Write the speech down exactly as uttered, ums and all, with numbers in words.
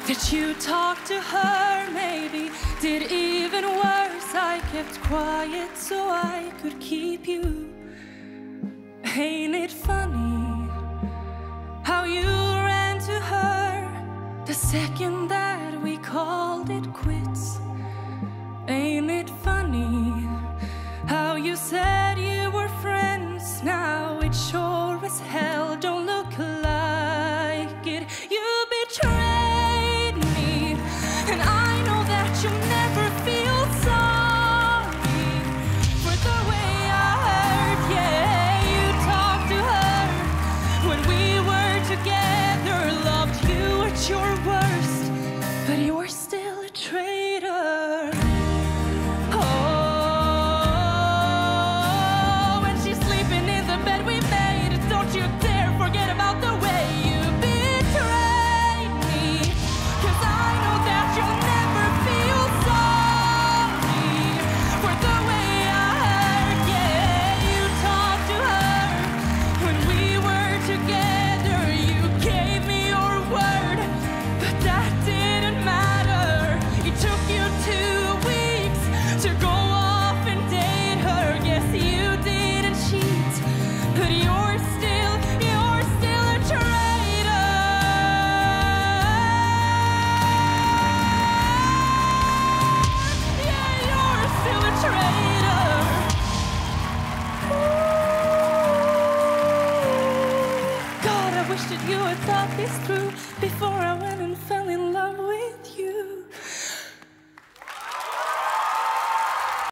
Did you talk to her, maybe? Did even worse, I kept quiet so I could keep you. Ain't it funny how you ran to her the second that we called it quits? Ain't it funny how you said you were friends, now it sure as hell don't look like it. You betrayed me, and I know that you'll never feel sorry for the way I hurt. Yeah, you talked to her when we were together, loved you at your worst, but you're still a traitor. That you had thought this through before I went and fell in love with